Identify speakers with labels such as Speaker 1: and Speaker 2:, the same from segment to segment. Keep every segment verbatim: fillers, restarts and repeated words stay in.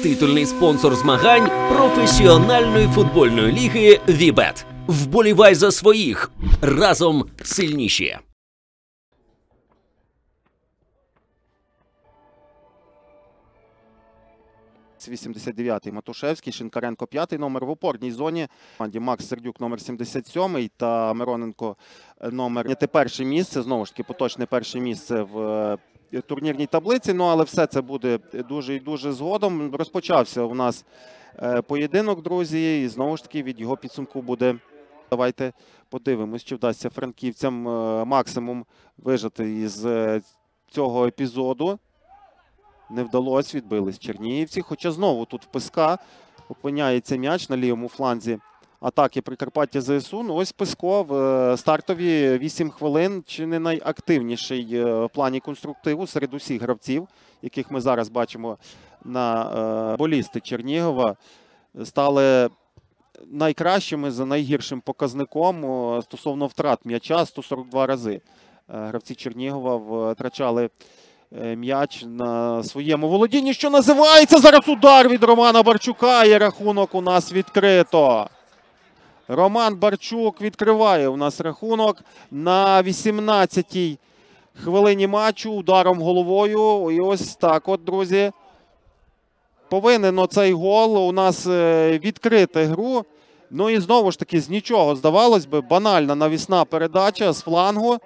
Speaker 1: титульний спонсор змагань професіональної футбольної ліги Вібет. Вболівай за своїх. Разом сильніші.
Speaker 2: вісімдесят дев'ятий Матушевський, Шинкаренко п'ятий номер в опорній зоні. Макс Сердюк номер сімдесят сьомий та Мироненко номер не перше місце, знову ж таки поточне перше місце в турнірній таблиці. Ну, але все це буде дуже і дуже згодом. Розпочався у нас поєдинок, друзі, і знову ж таки від його підсумку буде. Давайте подивимось, чи вдасться франківцям максимум вижати із цього епізоду. Не вдалося, відбились чернігівці. Хоча знову тут в Писка опиняється м'яч на лівому фланзі атаки Прикарпаття ЗСУ. Ну, ось Писко в стартові вісім хвилин, чи не найактивніший в плані конструктиву серед усіх гравців, яких ми зараз бачимо на болісти Чернігова, стали найкращими за найгіршим показником стосовно втрат м'яча сто сорок два рази. Гравці Чернігова втрачали м'яч на своєму володінні, що називається. Зараз удар від Романа Барчука, і рахунок у нас відкрито. Роман Барчук відкриває у нас рахунок на вісімнадцятій хвилині матчу ударом головою. І ось так от, друзі, повинен оцей гол у нас відкрити гру. Ну і знову ж таки з нічого, здавалось би, банальна навісна передача з флангу.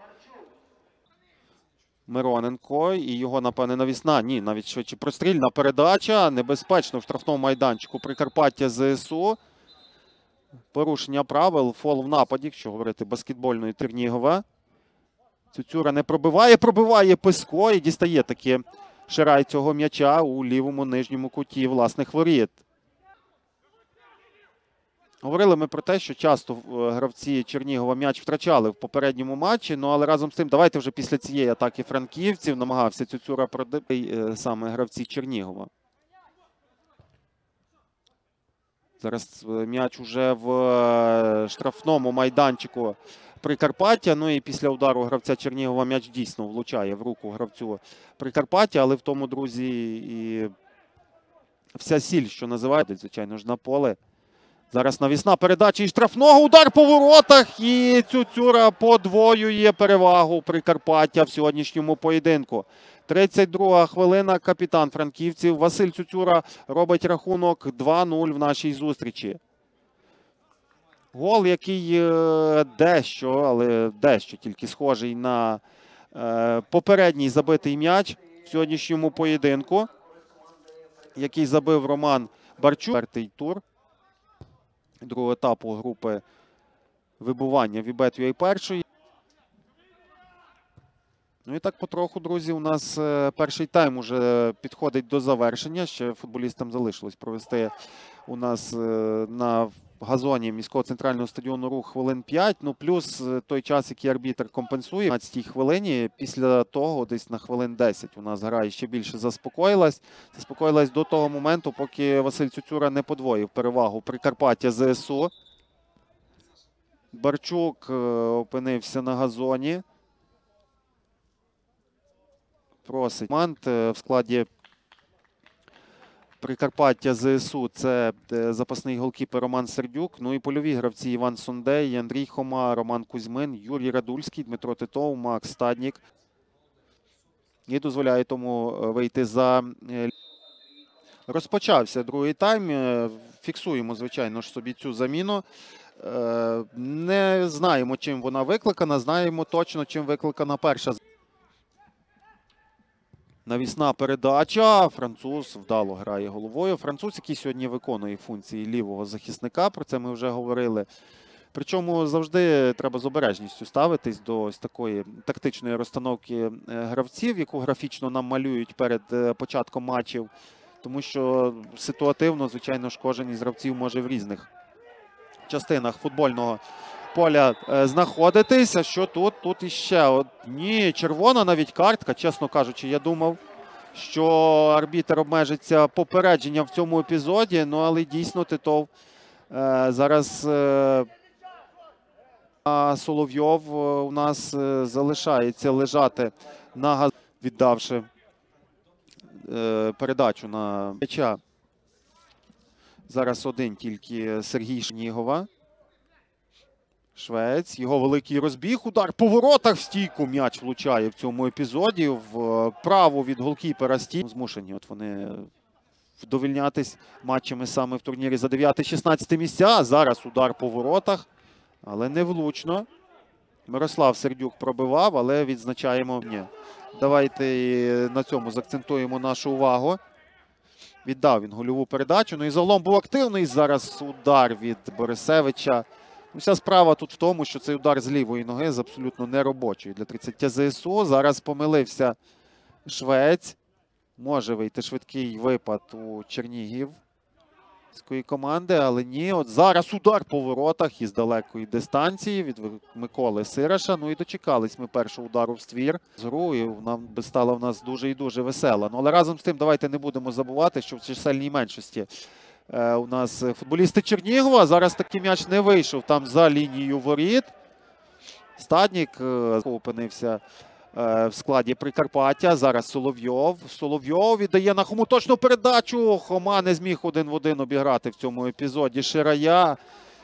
Speaker 2: Мироненко і його, напевне, навісна, ні, навіть швидше прострільна передача. Небезпечно в штрафному майданчику Прикарпаття ЗСУ. Порушення правил, фол в нападі, якщо говорити баскетбольної Чернігова. Цюцюра не пробиває, пробиває Писко і дістає таки Ширай цього м'яча у лівому нижньому куті власних воріт. Говорили ми про те, що часто гравці Чернігова м'яч втрачали в попередньому матчі, ну але разом з тим, давайте вже після цієї атаки франківців намагався Цюцюра продати саме гравці Чернігова. Зараз м'яч уже в штрафному майданчику Прикарпаття, ну і після удару гравця Чернігова м'яч дійсно влучає в руку гравцю Прикарпаття, але в тому, друзі, і вся сіль, що називають, звичайно ж, на поле. Зараз навісна передача і штрафного, удар по воротах, і Цюцюра подвоює перевагу Прикарпаття в сьогоднішньому поєдинку. тридцять друга хвилина, капітан франківців Василь Цюцюра робить рахунок два нуль в нашій зустрічі. Гол, який дещо, але дещо тільки схожий на попередній забитий м'яч в сьогоднішньому поєдинку, який забив Роман Барчук. Четвертий тур другого етапу групи вибування Вібет ю ей першої. Ну і так потроху, друзі, у нас перший тайм уже підходить до завершення. Ще футболістам залишилось провести у нас на газоні міського центрального стадіону Рух хвилин п'ять. Ну плюс той час, який арбітр компенсує. В п'ятнадцятій хвилині, після того десь на хвилин десять у нас гра ще більше заспокоїлась. Заспокоїлась до того моменту, поки Василь Цюцюра не подвоїв перевагу Прикарпаття ЗСУ. Барчук опинився на газоні. Просить команд в складі Прикарпаття ЗСУ. Це запасний голкіпер Роман Сердюк. Ну і польові гравці Іван Сондей, Андрій Хома, Роман Кузьмин, Юрій Радульський, Дмитро Титов, Макс Стаднік. І дозволяє тому вийти за... Розпочався другий тайм. Фіксуємо, звичайно ж, собі цю заміну. Не знаємо, чим вона викликана. Знаємо точно, чим викликана перша. Навісна передача. Француз вдало грає головою. Француз, який сьогодні виконує функції лівого захисника. Про це ми вже говорили. Причому завжди треба з обережністю ставитись до ось такої тактичної розстановки гравців, яку графічно нам малюють перед початком матчів. Тому що ситуативно, звичайно ж, кожен із гравців може в різних частинах футбольного поля знаходитися. Що тут? Тут іще от... Ні, червона навіть картка. Чесно кажучи, я думав, що арбітр обмежиться попередженням в цьому епізоді. Ну, але дійсно Титов е, зараз е, Соловйов у нас е, залишається лежати на газ, віддавши е, передачу на м'яча Зараз один тільки Сергій Шнігова. Швець. Його великий розбіг. Удар по воротах в стійку. М'яч влучає в цьому епізоді. В праву від голкіпера стійку. Змушені от вони вдовольнятись матчами саме в турнірі за дев'яте-шістнадцяте місця. Зараз удар по воротах, але не влучно. Мирослав Сердюк пробивав, але відзначаємо. Ні. Давайте на цьому заакцентуємо нашу увагу. Віддав він гольову передачу. Ну і загалом був активний. Зараз удар від Борисевича. Вся справа тут в тому, що цей удар з лівої ноги з абсолютно неробочої для тридцяти ЗСУ. Зараз помилився Швець. Може вийти швидкий випад у Чернігівської команди, але ні. От зараз удар по воротах із далекої дистанції від Миколи Сираша. Ну і дочекались ми першого удару в ствір. З гру і вона би стала в нас дуже і дуже весела. Ну але разом з тим давайте не будемо забувати, що в чисельній меншості е, у нас футболісти Чернігова. Зараз такий м'яч не вийшов там за лінією воріт. Стаднік е, опинився в складі Прикарпаття. Зараз Соловйов. Соловйов віддає на Хому точну передачу. Хома не зміг один в один обіграти в цьому епізоді Ширая.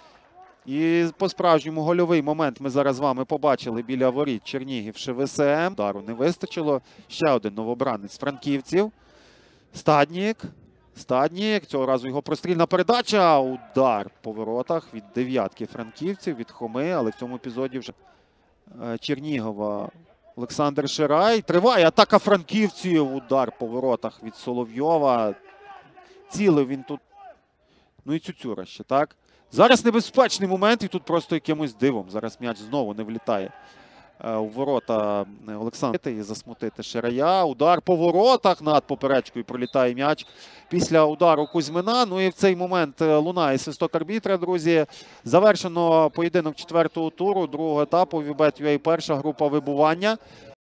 Speaker 2: І по-справжньому гольовий момент ми зараз з вами побачили біля воріт Чернігів ШВСМ. Удару не вистачило. Ще один новобранець франківців. Стаднік. Стаднік. Цього разу його прострільна передача. Удар по воротах від дев'ятки франківців, від Хоми. Але в цьому епізоді вже Чернігова Олександр Ширай. Триває атака франківців. Удар по воротах від Соловйова. Цілив він тут. Ну і Цюцюра ще, так? Зараз небезпечний момент і тут просто якимось дивом. Зараз м'яч знову не влітає у ворота Олександра. І засмутити Ширая. Удар по воротах. Над поперечкою пролітає м'яч після удару Кузьмина. Ну і в цей момент лунає свисток арбітра, друзі. Завершено поєдинок четвертого туру, другого етапу. Вібет.ua перша група вибування.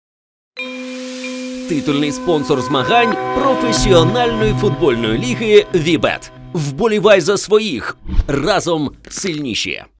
Speaker 1: Титульний спонсор змагань професіональної футбольної ліги Вібет. Вболівай за своїх. Разом сильніші.